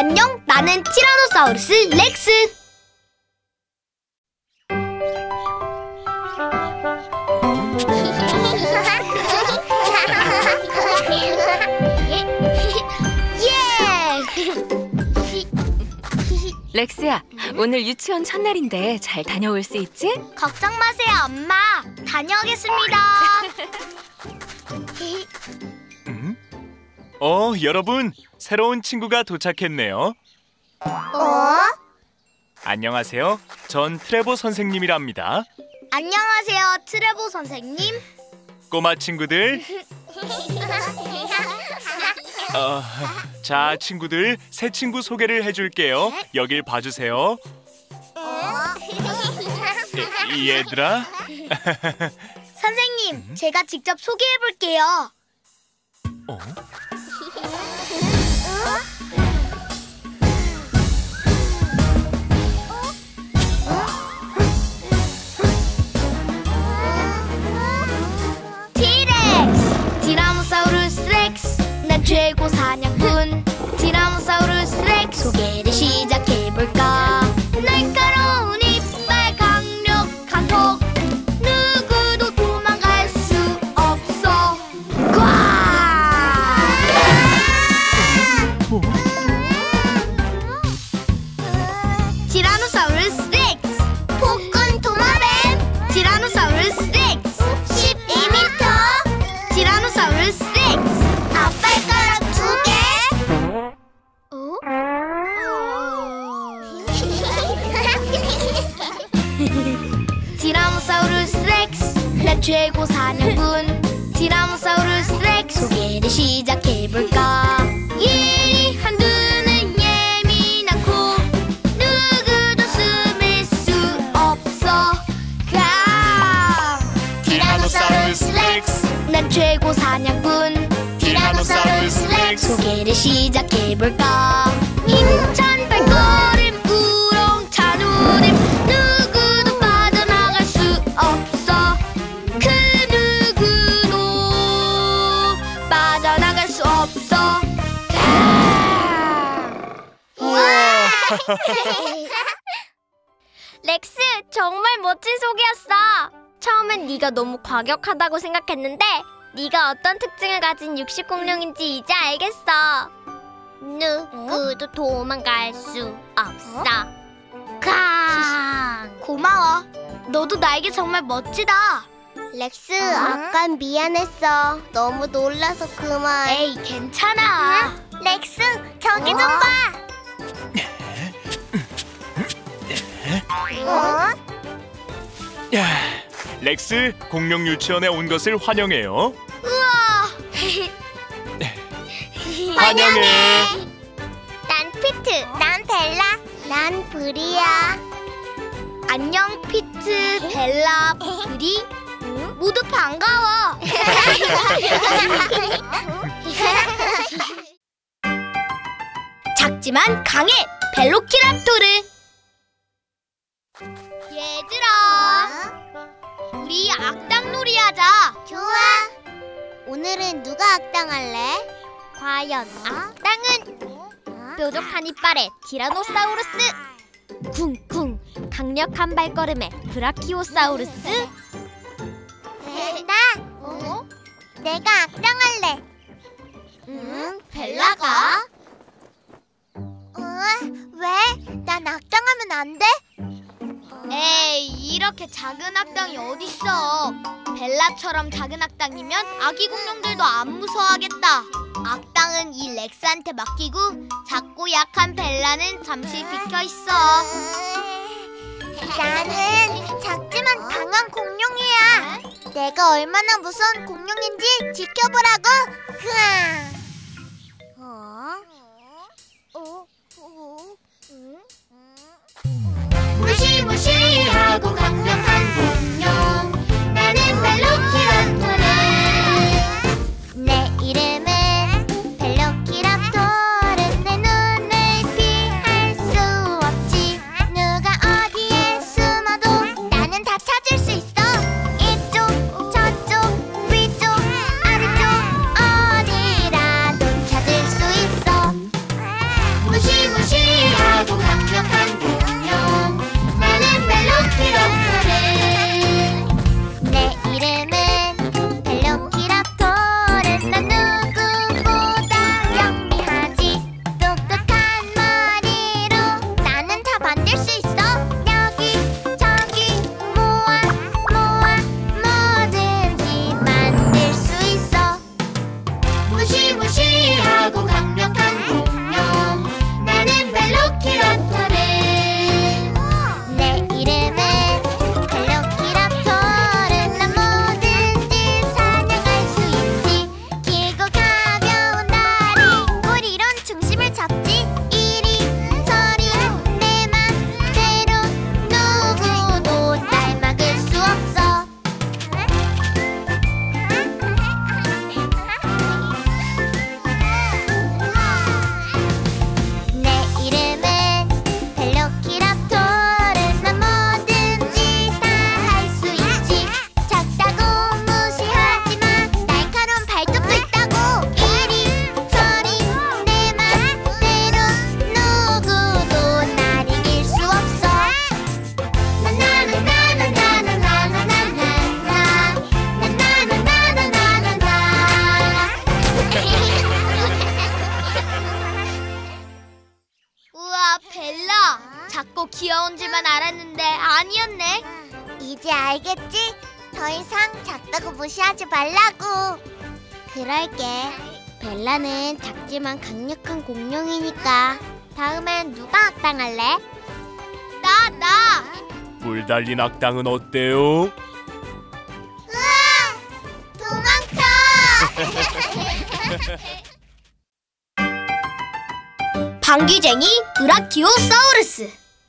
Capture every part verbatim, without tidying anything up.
안녕, 나는 티라노사우루스 렉스. 렉스야, 오늘 유치원 첫날인데 잘 다녀올 수 있지? 걱정 마세요, 엄마. 다녀오겠습니다. 음? 어, 여러분, 새로운 친구가 도착했네요. 어? 안녕하세요. 전 트레보 선생님이랍니다. 안녕하세요, 트레보 선생님. 꼬마 친구들. 어, 자, 친구들, 새 친구 소개를 해줄게요. 여길 봐주세요. 이, 얘들아. 선생님, 음? 제가 직접 소개해볼게요. 어? 티렉스! 티라노사우루스 렉스! 난 최고 사냥꾼 티라노사우루스 렉스! 소개를 시작해볼까? 날카로운 이빨, 강력한 턱, 누구도 도망갈 수 없어. 티라노사우루스 렉스! 폭군 도마뱀! 티라노사우루스 렉스! 십이 미터! 티라노사우루스 렉스! 앞발가락 두 개! 어? 티라노사우루스 렉스! 난 최고 사냥꾼 티라노사우루스 렉스! 소개를 시작해볼까? 예리한 눈은 예민한 코, 누구도 숨을 수 없어. 가! 티라노사우루스 렉스! 난 최고 사냥꾼 티라노사우루스 렉스! 소개를 시작해볼까? 힘찬 발걸음, 우렁찬 울음, 누구도 빠져나갈 수 없어. 그 누구도 빠져나갈 수 없어. 우와! 렉스, 정말 멋진 소개였어. 처음엔 네가 너무 과격하다고 생각했는데 네가 어떤 특징을 가진 육식공룡인지 이제 알겠어. 누구도 도망갈 수 없어. 강. 고마워. 너도 나에게 정말 멋지다. 렉스, 아깐 미안했어. 너무 놀라서 그만. 에이, 괜찮아. 렉스, 저기 좀 봐. 어? 야, 렉스, 공룡 유치원에 온 것을 환영해요. 우와. 환영해. 난 피트, 난 벨라, 난 브리야. 안녕, 피트, 벨라, 브리. 모두 반가워. 작지만 강해, 벨로키랍토르. 얘들아, 우리 악당놀이 하자. 좋아. 오늘은 누가 악당할래? 과연 악당은 뾰족한 이빨의 티라노사우루스, 쿵쿵 강력한 발걸음의 브라키오사우루스. 나? 어? 내가 악당할래. 응? 벨라가? 어? 왜? 난 악당하면 안 돼? 에이, 이렇게 작은 악당이 어딨어. 벨라처럼 작은 악당이면 아기 공룡들도 안 무서워하겠다. 악당은 이 렉스한테 맡기고 작고 약한 벨라는 잠시 비켜있어. 나는 작지만 강한 공룡이야. 내가 얼마나 무서운 공룡인지 지켜보라고. 어? 어? 어? 응? 무시무시하고 강력한 공룡, 나는 벨로키랍토르. 내 이름은 벨로키랍토르. 내 눈을 피할 수 없지. 누가 어디에 숨어도 나는 다 찾을 수 있어. 이쪽, 저쪽, 위쪽, 아래쪽, 어디라 작고 귀여운지만 알았는데 아니었네. 이제 알겠지? 더 이상 작다고 무시하지 말라고. 그럴게. 벨라는 작지만 강력한 공룡이니까. 다음엔 누가 악당할래? 나, 나! 뿔 달린 악당은 어때요? 으아! 도망쳐! 방귀쟁이 브라키오사우루스.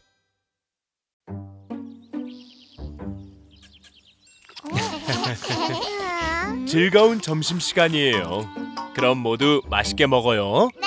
즐거운 점심시간이에요. 그럼 모두 맛있게 먹어요. 네.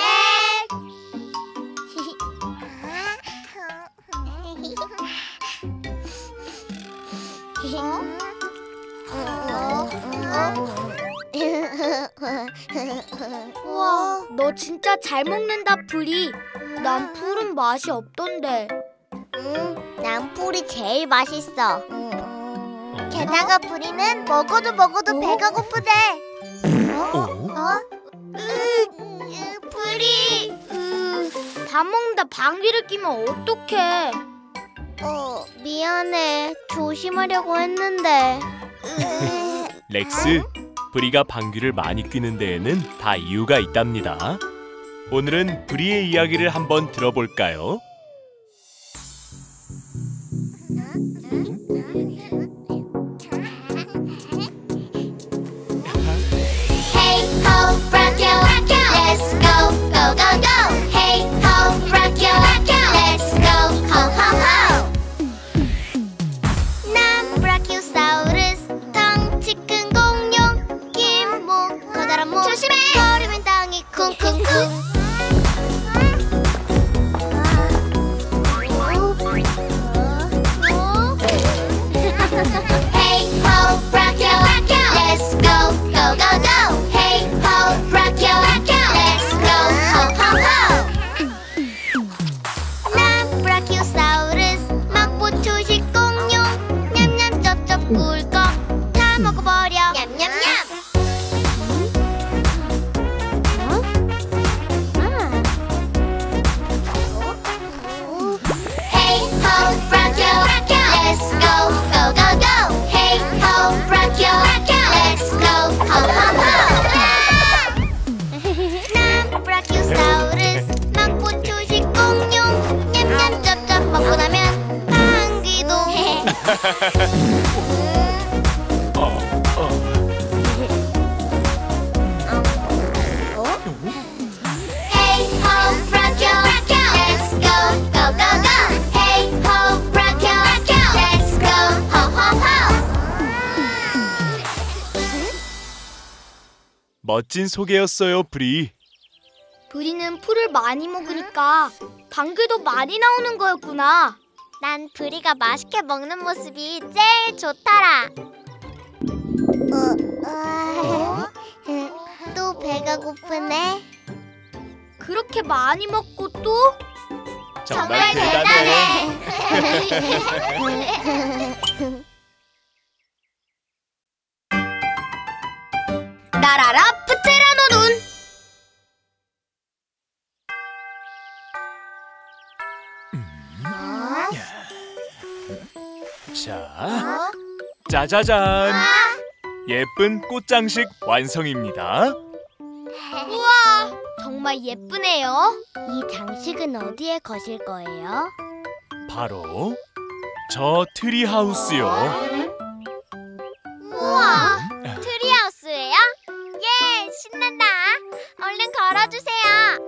우와, 너 진짜 잘 먹는다, 프리. 난 풀은 맛이 없던데. 응, 난 풀이 제일 맛있어. 게다가 프리는 먹어도 먹어도 배가 고프대. 어? 어? 으, 으, 프리. 으, 밥 먹는다 방귀를 뀌면 어떡해. 어, 미안해. 조심하려고 했는데. 렉스, 브리가 방귀를 많이 뀌는 데에는 다 이유가 있답니다. 오늘은 브리의 이야기를 한번 들어볼까요? Hey ho, Brachio, let's go, go, go, go. Hey ho, Brachio, let's go, ho, ho, ho. 난 브라키오사우루스, 덩치 큰 공룡, 긴 목, 커다란 목. 조심해! 걸으면 땅이 쿵쿵쿵. Hey ho, Brachio, let's go, go, go, go. Hey ho, Brachio, let's go, ho, ho, ho. 난 브라키오사우루스, 막보 초식 공룡. 냠냠 쩝쩝 꿀꺽 다 먹어버려. 냠냠냠. Hey ho, Brachio, let's go, go, go, go. Hey ho, Brachio, let's go, ho, ho, ho. 난 브라키오사우루스, 막보 초식 공룡. 냠냠 쩝쩝 먹고 나면 방귀도. Hey ho, Brachio, let's go, go, go, go. Hey ho, Brachio, let's go, ho, ho, ho. 멋진 소개였어요, 브리. 브리는 풀을 많이 먹으니까 방귀도 많이 나오는 거였구나. 난 브리가 맛있게 먹는 모습이 제일 좋더라. 어, 어? 또 배가 고프네. 그렇게 많이 먹고 또? 정말 대단해. 날아라 프테라노돈. 자, 짜자잔. 예쁜 꽃장식 완성입니다. 우와, 정말 예쁘네요. 이 장식은 어디에 거실 거예요? 바로 저 트리하우스요. 우와, 트리하우스예요? 예, 신난다. 얼른 걸어주세요.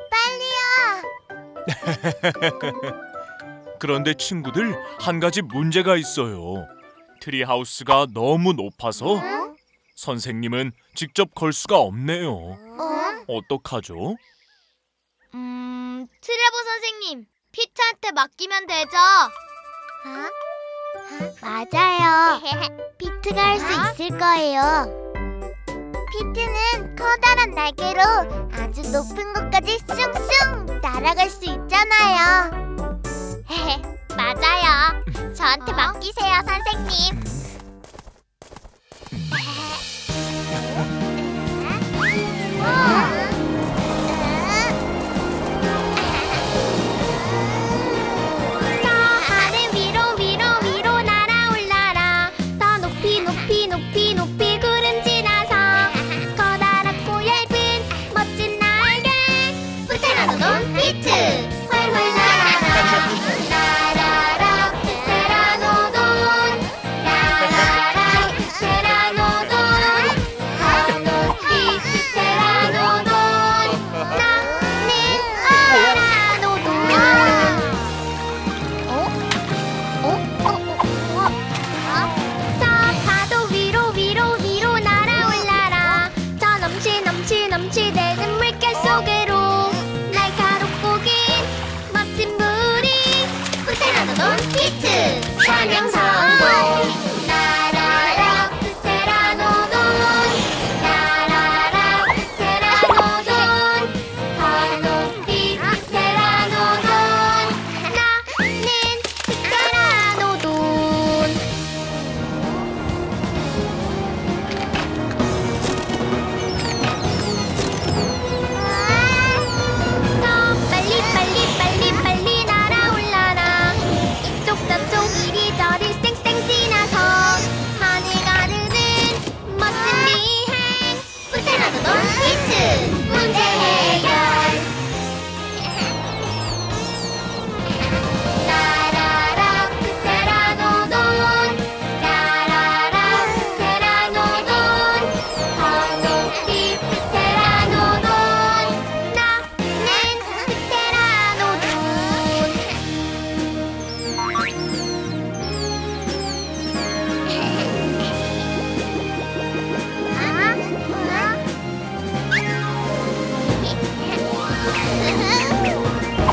빨리요. 그런데 친구들, 한 가지 문제가 있어요. 트리하우스가 너무 높아서 응? 선생님은 직접 걸 수가 없네요. 어? 어떡하죠? 음, 트레버 선생님, 피트한테 맡기면 되죠? 어? 맞아요. 피트가 할 수 있을 거예요. 피트는 커다란 날개로 아주 높은 곳까지 슝슝 날아갈 수 있잖아요. 맞아요. 저한테 맡기세요, 선생님. 프테라노돈 히트 활활 날아라 날아라 프테라노돈 날아라 프테라노돈 더 높이 프테라노돈 나는 프테라노돈 어? 어? 어? 어? 어? 저 파도 위로 위로 위로 날아올라라 저 넘치 넘치 넘치대는 물결 속으로 날카롭고 긴 멋진 부리 프테라노돈 히트 사냥 성공 날아라 프테라노돈 날아라 프테라노돈 더 높이 프테라노돈 나는 프테라노돈 더 빨리 빨리 빨리 빨리 날아올라라 이쪽 저쪽 이리저리 쌩쌩 지나서 하늘 가르는 멋진 비행 프테라노돈 히트 문제 해결 날아라 프테라노돈 날아라 프테라노돈 더 높이 프테라노돈 나는 프테라노돈 아?